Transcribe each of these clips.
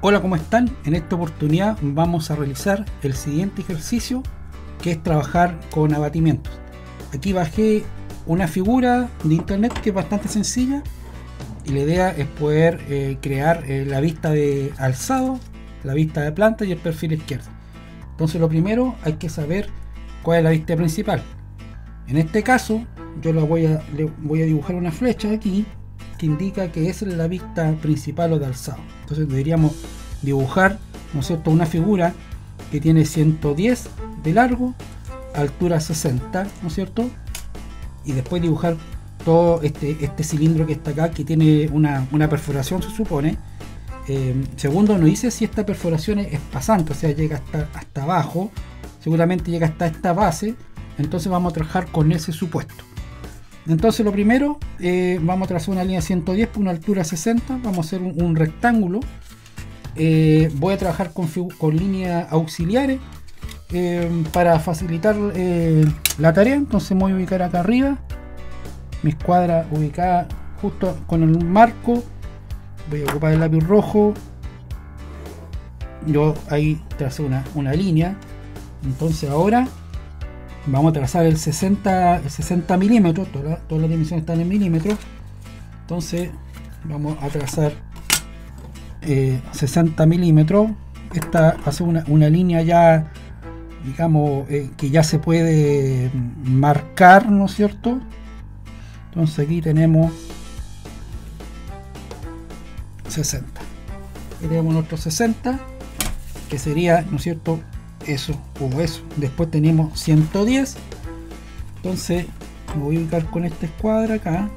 Hola, ¿cómo están? En esta oportunidad vamos a realizar el siguiente ejercicio, que es trabajar con abatimientos. Aquí bajé una figura de internet que es bastante sencilla y la idea es poder crear la vista de alzado, la vista de planta y el perfil izquierdo. Entonces lo primero hay que saber cuál es la vista principal. En este caso yo le voy a dibujar una flecha aquí que indica que esa es la vista principal o de alzado. Entonces deberíamos dibujar, ¿no es cierto?, una figura que tiene 110 de largo, altura 60, ¿no es cierto?, y después dibujar todo este cilindro que está acá, que tiene una perforación, se supone. Segundo, no dice si esta perforación es pasante, o sea, llega hasta abajo, seguramente llega hasta esta base. Entonces vamos a trabajar con ese supuesto. Entonces lo primero, vamos a trazar una línea 110 por una altura 60, vamos a hacer un rectángulo. Voy a trabajar con líneas auxiliares para facilitar la tarea. Entonces me voy a ubicar acá arriba, mi escuadra ubicada justo con el marco. Voy a ocupar el lápiz rojo, yo ahí tracé una línea. Entonces ahora vamos a trazar el 60 milímetros, todas las dimensiones están en milímetros. Entonces vamos a trazar 60 milímetros. Esta va a ser una línea ya, digamos, que ya se puede marcar, ¿no es cierto? Entonces aquí tenemos 60. Aquí tenemos nuestro 60, que sería, ¿no es cierto?, eso o eso. Después tenemos 110. Entonces me voy a ubicar con esta escuadra acá,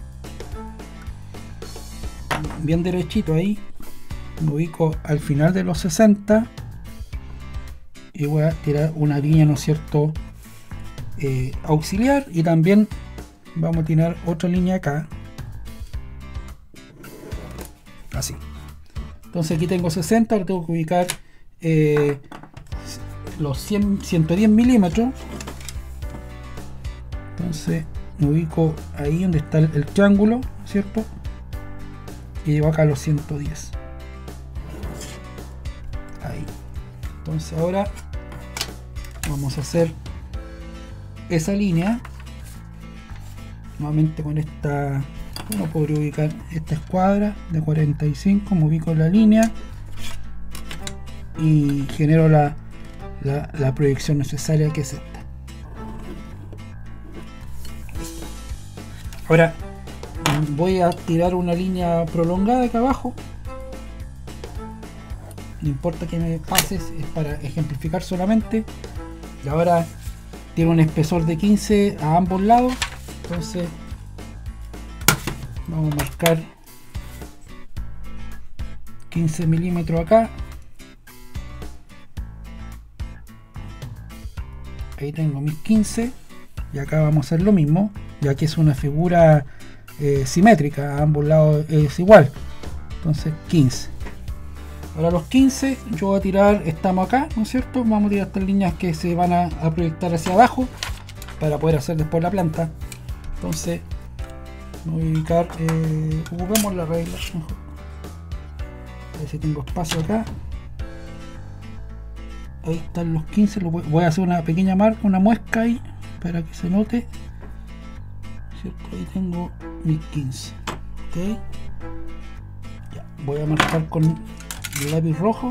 bien derechito ahí. Me ubico al final de los 60 y voy a tirar una línea, ¿no es cierto?, auxiliar, y también vamos a tirar otra línea acá, así. Entonces aquí tengo 60, ahora tengo que ubicar los 110 milímetros. Entonces me ubico ahí donde está el triángulo, ¿cierto? Y llevo acá los 110. Ahí. Entonces ahora vamos a hacer esa línea nuevamente con esta. Uno podría ubicar esta escuadra de 45, me ubico en la línea y genero la proyección necesaria, que es esta. Ahora voy a tirar una línea prolongada acá abajo. No importa que me pases, es para ejemplificar solamente. Y ahora tiene un espesor de 15 a ambos lados. Entonces vamos a marcar 15 milímetros acá. Ahí tengo mis 15 y acá vamos a hacer lo mismo, ya que es una figura simétrica, a ambos lados es igual. Entonces 15. Ahora los 15 yo voy a tirar, estamos acá, ¿no es cierto? Vamos a tirar estas líneas que se van a proyectar hacia abajo para poder hacer después la planta. Entonces me voy a ubicar, ocupemos la regla mejor. A ver si tengo espacio acá. Ahí están los 15, voy a hacer una pequeña marca, una muesca ahí, para que se note, ¿cierto? Ahí tengo mis 15. Ok, ya, voy a marcar con el lápiz rojo.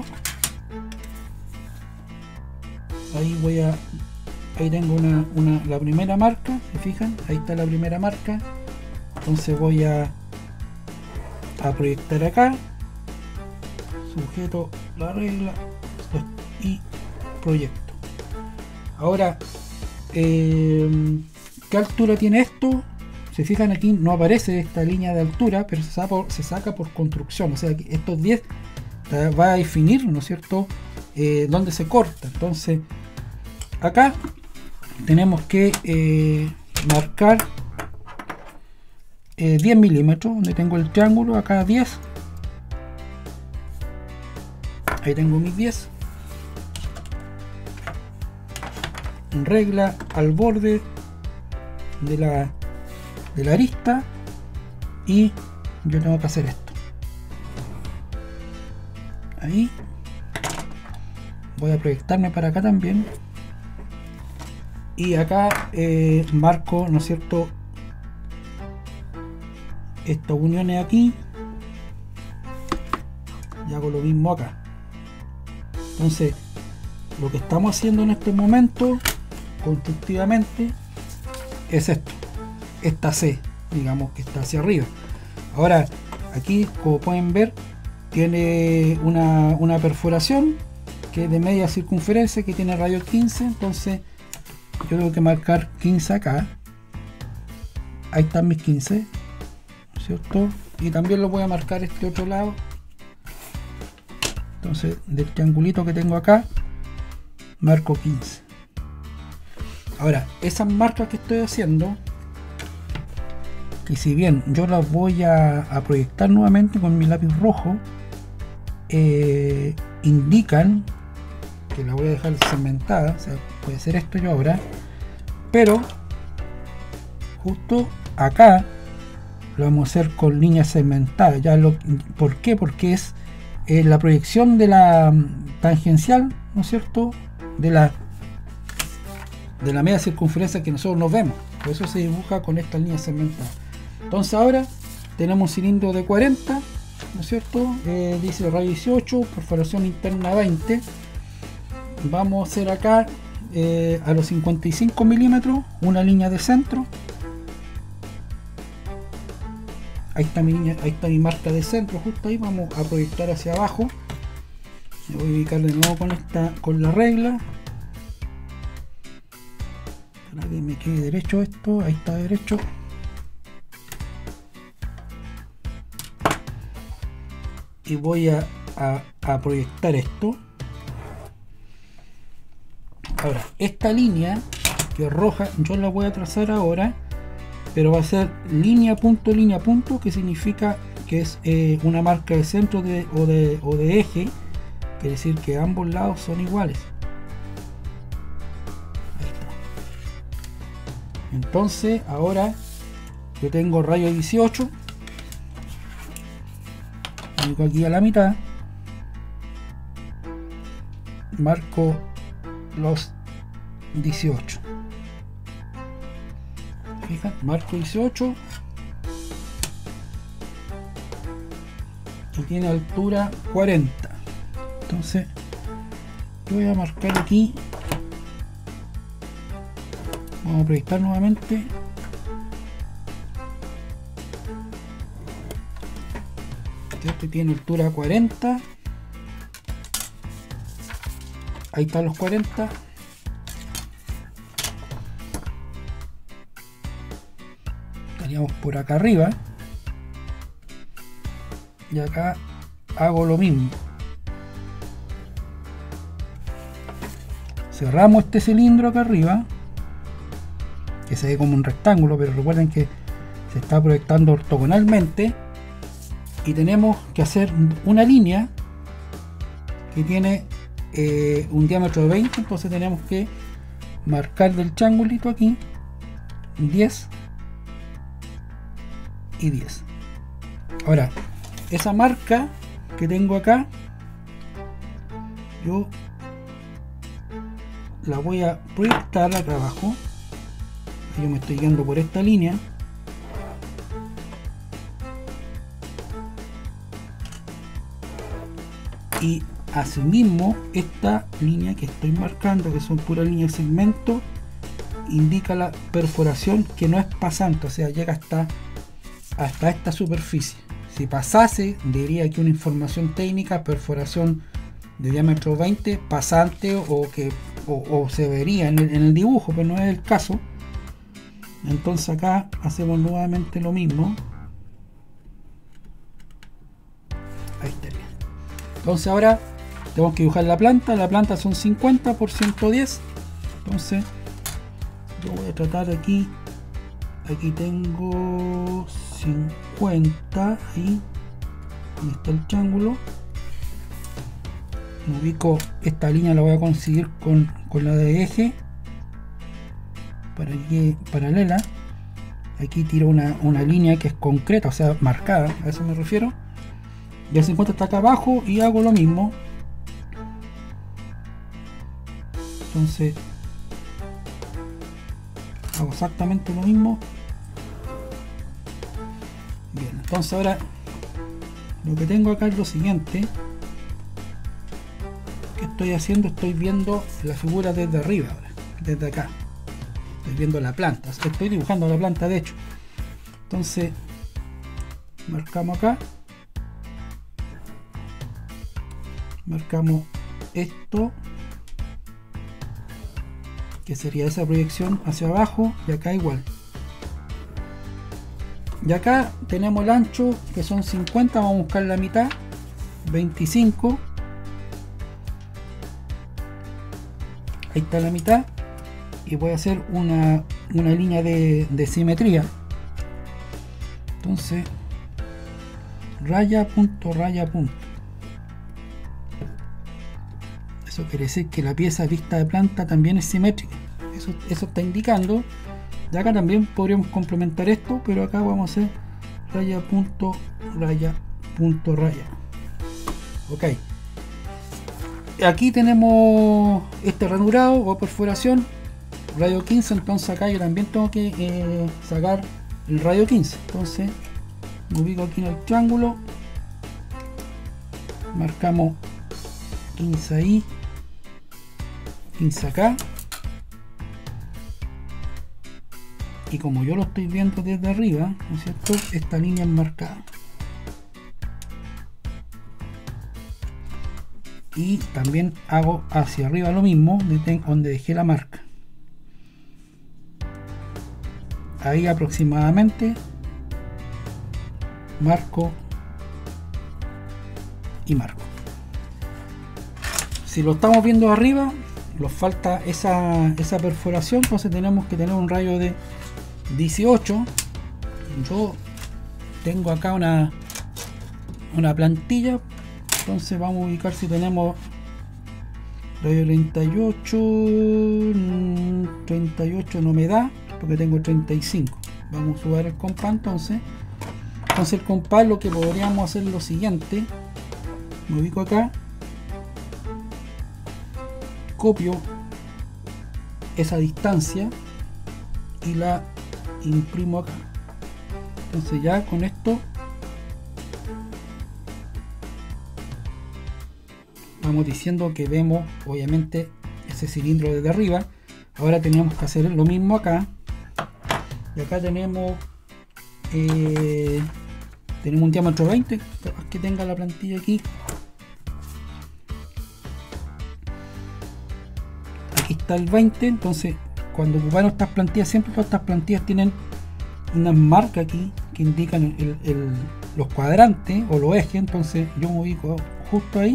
Ahí tengo la primera marca, ¿se fijan? Ahí está la primera marca. Entonces voy a proyectar acá, sujeto la regla y proyecto. Ahora, ¿qué altura tiene esto? Se fijan, aquí no aparece esta línea de altura, pero se saca por construcción. O sea que estos 10 va a definir, ¿no es cierto?, dónde se corta. Entonces acá tenemos que marcar 10 milímetros, donde tengo el triángulo, acá 10. Ahí tengo mis 10. Regla al borde de la arista, y yo tengo que hacer esto. ahí. Voy a proyectarme para acá también. Y acá marco, ¿no es cierto?, estas uniones aquí. Y hago lo mismo acá. Entonces, lo que estamos haciendo en este momento, constructivamente, es esto. Esta C, digamos que está hacia arriba. Ahora, aquí, como pueden ver, tiene una perforación que es de media circunferencia, que tiene radio 15. Entonces, yo tengo que marcar 15 acá. Ahí están mis 15, ¿cierto? Y también lo voy a marcar este otro lado. Entonces, del triangulito que tengo acá, marco 15. Ahora, esas marcas que estoy haciendo, que si bien yo las voy a proyectar nuevamente con mi lápiz rojo, indican que la voy a dejar segmentada. O sea, puede ser esto yo ahora, pero justo acá lo vamos a hacer con líneas segmentadas. ¿Por qué? Porque es la proyección de la tangencial, ¿no es cierto?, de la media circunferencia que nosotros nos vemos. Por eso se dibuja con estas líneas segmentadas. Entonces ahora tenemos un cilindro de 40, ¿no es cierto? Dice radio 18, perforación interna 20. Vamos a hacer acá a los 55 milímetros una línea de centro. Ahí está mi línea, ahí está mi marca de centro, justo ahí. Vamos a proyectar hacia abajo. Me voy a ubicar de nuevo con la regla para que me quede derecho esto. Ahí está derecho. Y voy a proyectar esto. Ahora, esta línea que es roja, yo la voy a trazar ahora, pero va a ser línea punto, que significa que es una marca de centro o de eje. Quiere decir que ambos lados son iguales. Ahí está. Entonces, ahora yo tengo radio 18. Ubico aquí a la mitad. Marco los 18. Fijan, marco 18. Y tiene altura 40. Entonces yo voy a marcar aquí. Vamos a proyectar nuevamente. Este tiene altura 40. Ahí están los 40. Estaríamos por acá arriba. Y acá hago lo mismo. Cerramos este cilindro acá arriba, que se ve como un rectángulo, pero recuerden que se está proyectando ortogonalmente. Y tenemos que hacer una línea que tiene un diámetro de 20. Entonces tenemos que marcar del triangulito aquí 10 y 10. Ahora, esa marca que tengo acá, yo la voy a proyectar acá abajo. Yo me estoy guiando por esta línea. Y asimismo, esta línea que estoy marcando, que son puras líneas de segmento, indica la perforación que no es pasante, o sea, llega hasta esta superficie. Si pasase, diría aquí una información técnica: perforación de diámetro 20, pasante, o se vería en el dibujo, pero no es el caso. Entonces acá hacemos nuevamente lo mismo. Ahí está bien. Entonces ahora tenemos que dibujar la planta son 50 por 110. Entonces yo voy a tratar aquí tengo 50, ahí donde está el triángulo. Me ubico, esta línea la voy a conseguir con la de eje para que paralela. Aquí tiro una línea que es concreta, o sea, marcada, a eso me refiero. y el 50 está acá abajo, y hago lo mismo. Entonces hago exactamente lo mismo. Bien, entonces ahora lo que tengo acá es lo siguiente. ¿Qué estoy haciendo? Estoy viendo la figura desde arriba ahora, desde acá. Estoy viendo la planta, estoy dibujando la planta de hecho. Entonces marcamos acá, marcamos esto, que sería esa proyección hacia abajo, y acá igual. Y acá tenemos el ancho, que son 50, vamos a buscar la mitad, 25. Ahí está la mitad, y voy a hacer una línea de simetría. Entonces, raya, punto, raya, punto. Eso quiere decir que la pieza vista de planta también es simétrica. Eso está indicando. Y acá también podríamos complementar esto, pero acá vamos a hacer raya, punto, raya, punto, raya. Ok. Aquí tenemos este ranurado o perforación, radio 15, entonces acá yo también tengo que sacar el radio 15. Entonces me ubico aquí en el triángulo, marcamos 15 ahí, 15 acá, y como yo lo estoy viendo desde arriba, ¿no es cierto?, esta línea es marcada. Y también hago hacia arriba lo mismo, donde dejé la marca. Ahí aproximadamente marco y marco. Si lo estamos viendo arriba, nos falta esa perforación, entonces tenemos que tener un radio de 18. Yo tengo acá una plantilla. Entonces vamos a ubicar si tenemos radio 38, 38 no me da, porque tengo 35. Vamos a subir el compás entonces. Entonces el compás, lo que podríamos hacer es lo siguiente. Me ubico acá, copio esa distancia y la imprimo acá. Entonces ya con esto vamos diciendo que vemos obviamente ese cilindro desde arriba. Ahora tenemos que hacer lo mismo acá, y acá tenemos un diámetro 20, que tenga la plantilla aquí. Aquí está el 20. Entonces cuando ocupamos estas plantillas, siempre todas estas plantillas tienen una marca aquí que indican los cuadrantes o los ejes. Entonces yo me ubico justo ahí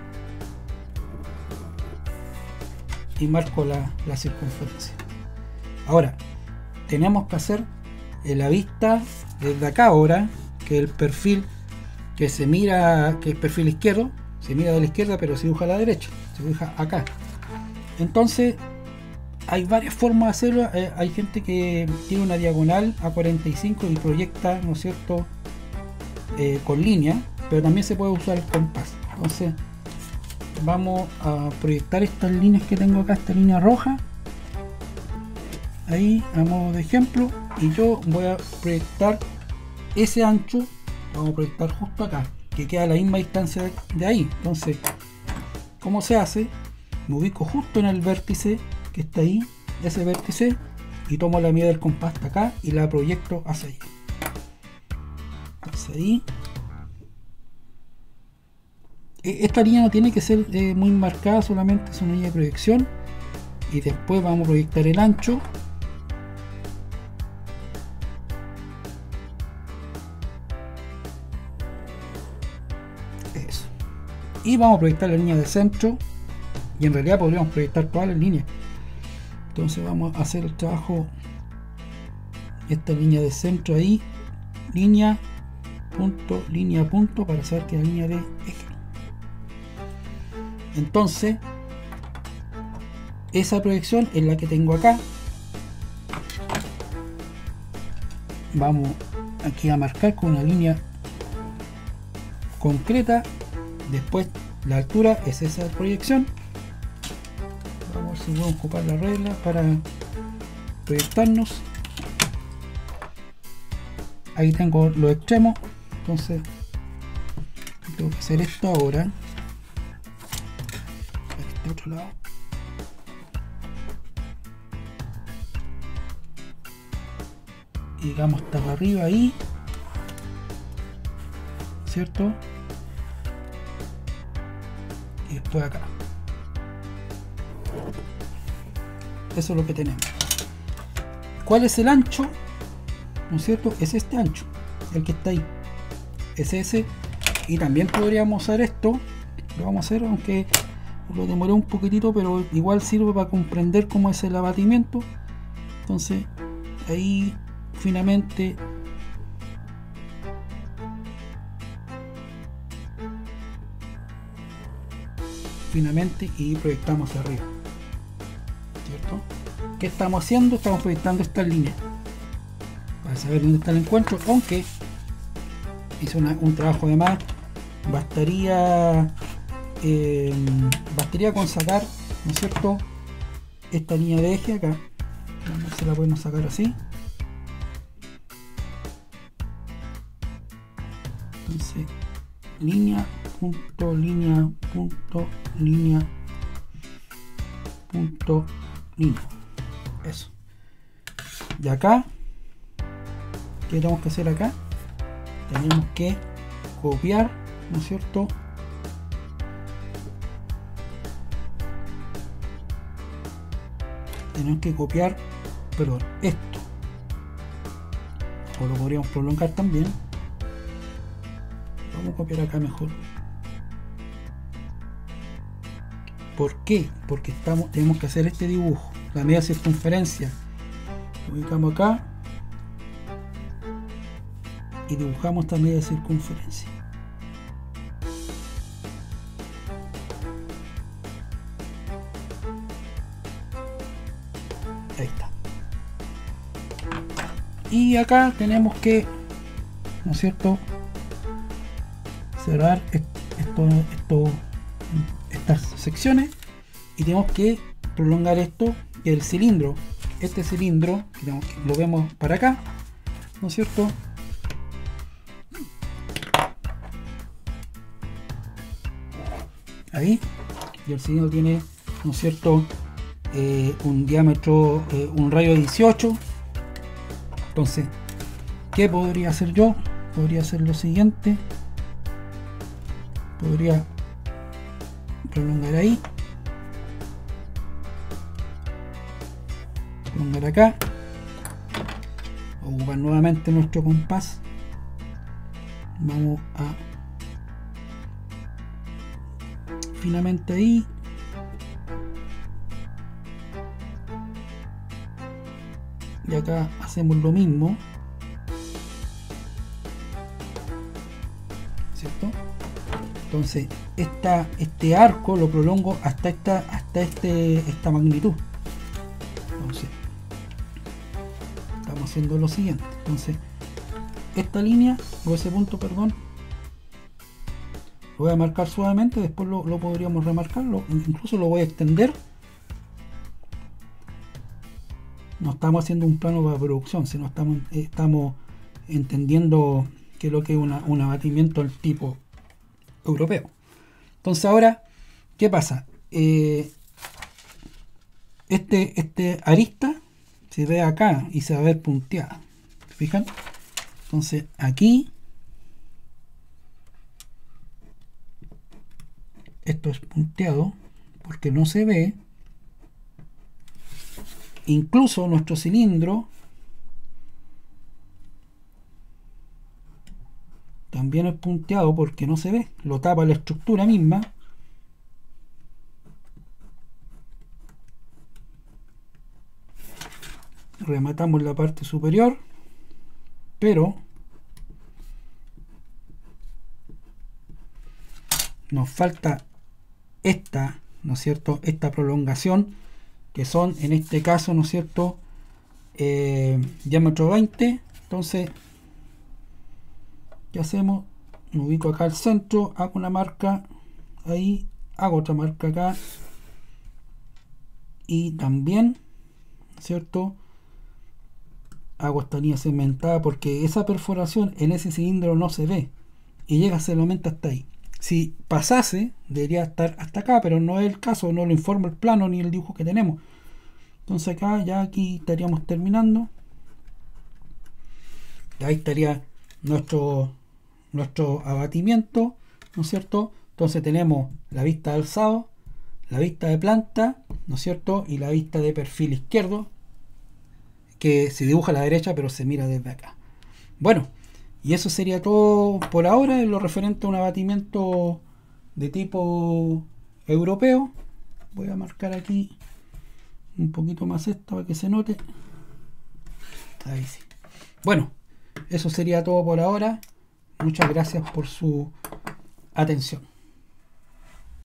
y marco la circunferencia. Ahora tenemos que hacer la vista desde acá ahora, que el perfil que se mira, que el perfil izquierdo se mira de la izquierda pero se dibuja a la derecha, se dibuja acá. Entonces hay varias formas de hacerlo. Hay gente que tiene una diagonal a 45 y proyecta, ¿no es cierto?, con línea, pero también se puede usar el compás. Entonces vamos a proyectar estas líneas que tengo acá, esta línea roja ahí a modo de ejemplo, y yo voy a proyectar ese ancho, vamos a proyectar justo acá, que queda a la misma distancia de ahí. Entonces, ¿cómo se hace? Me ubico justo en el vértice que está ahí, ese vértice, y tomo la medida del compás hasta acá y la proyecto hacia ahí. Hacia ahí. Esta línea no tiene que ser muy marcada, solamente es una línea de proyección, y después vamos a proyectar el ancho. Eso. Y vamos a proyectar la línea de centro, y en realidad podríamos proyectar todas las líneas. Entonces vamos a hacer el trabajo, esta línea de centro ahí, línea, punto, para saber que la línea de eje. Entonces esa proyección es la que tengo acá. Vamos aquí a marcar con una línea concreta. Después la altura es esa proyección. Vamos a ver si podemos ocupar la regla para proyectarnos. Ahí tengo los extremos, entonces tengo que hacer esto ahora. Este otro lado. Y llegamos hasta para arriba ahí, ¿cierto? Y después acá. Eso es lo que tenemos. ¿Cuál es el ancho? ¿No es cierto? Es este ancho, el que está ahí. Es ese. Y también podríamos usar esto. Lo vamos a hacer, aunque lo demoré un poquitito, pero igual sirve para comprender cómo es el abatimiento. Entonces, ahí finamente y proyectamos arriba, ¿cierto? ¿Qué estamos haciendo? Estamos proyectando estas líneas para saber dónde está el encuentro, aunque hice un trabajo de más. Bastaría con sacar, ¿no es cierto?, esta línea de eje acá. Se la podemos sacar así. Entonces, línea, punto, línea, punto, línea, punto, línea. Eso. Y acá, ¿qué tenemos que hacer acá? Tenemos que copiar, ¿no es cierto?, tenemos que copiar, perdón, esto, o lo podríamos prolongar también. Vamos a copiar acá mejor. ¿Por qué? Porque tenemos que hacer este dibujo, la media circunferencia. Lo ubicamos acá y dibujamos esta media circunferencia. Ahí está. Y acá tenemos que, ¿no es cierto?, cerrar estas secciones, y tenemos que prolongar esto, el cilindro. Este cilindro, lo vemos para acá, ¿no es cierto? Ahí, y el cilindro tiene, ¿no es cierto?, un diámetro, un radio de 18. Entonces, ¿qué podría hacer yo? Podría hacer lo siguiente. Podría prolongar ahí, prolongar acá, ocupar nuevamente nuestro compás. Vamos a finamente ahí, y acá hacemos lo mismo, ¿cierto? Entonces este arco lo prolongo hasta esta magnitud. Entonces estamos haciendo lo siguiente. Entonces esta línea, o ese punto, perdón, lo voy a marcar suavemente. Después lo podríamos remarcarlo, incluso lo voy a extender. No estamos haciendo un plano para producción, sino estamos entendiendo qué es lo que es un abatimiento del tipo europeo. Entonces ahora, ¿qué pasa? Este arista se ve acá y se va a ver punteada. ¿Se fijan? Entonces aquí esto es punteado porque no se ve. Incluso nuestro cilindro también es punteado porque no se ve, lo tapa la estructura misma. Rematamos la parte superior, pero nos falta esta, ¿no es cierto?, esta prolongación, que son en este caso, ¿no es cierto?, diámetro 20. Entonces, ¿qué hacemos? me ubico acá al centro, hago una marca ahí, hago otra marca acá y también, ¿cierto? Hago esta línea segmentada porque esa perforación en ese cilindro no se ve y llega solamente hasta ahí. Si pasase, debería estar hasta acá, pero no es el caso, no lo informa el plano ni el dibujo que tenemos. Entonces acá ya aquí estaríamos terminando. Ahí estaría nuestro abatimiento, ¿no es cierto? Entonces tenemos la vista de alzado, la vista de planta, ¿no es cierto? Y la vista de perfil izquierdo, que se dibuja a la derecha pero se mira desde acá. Bueno, y eso sería todo por ahora en lo referente a un abatimiento de tipo europeo. Voy a marcar aquí un poquito más esto para que se note. Ahí sí. Bueno, eso sería todo por ahora. Muchas gracias por su atención.